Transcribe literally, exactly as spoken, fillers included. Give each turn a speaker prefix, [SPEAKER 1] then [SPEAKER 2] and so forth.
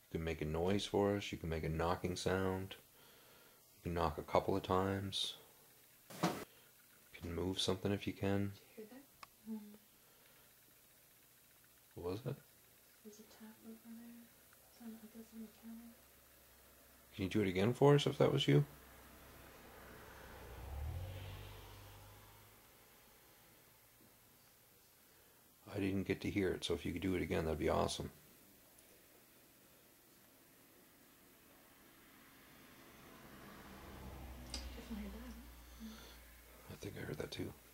[SPEAKER 1] You can make a noise for us. You can make a knocking sound. You can knock a couple of times. You can move something if you can.
[SPEAKER 2] Did you hear that? Mm.
[SPEAKER 1] What was it?
[SPEAKER 2] There's a tap over there. Sound like that's on the counter.
[SPEAKER 1] Can you do it again for us if that was you? I didn't get to hear it, so if you could do it again, that'd be awesome.
[SPEAKER 2] Definitely heard that.
[SPEAKER 1] I think I heard that too.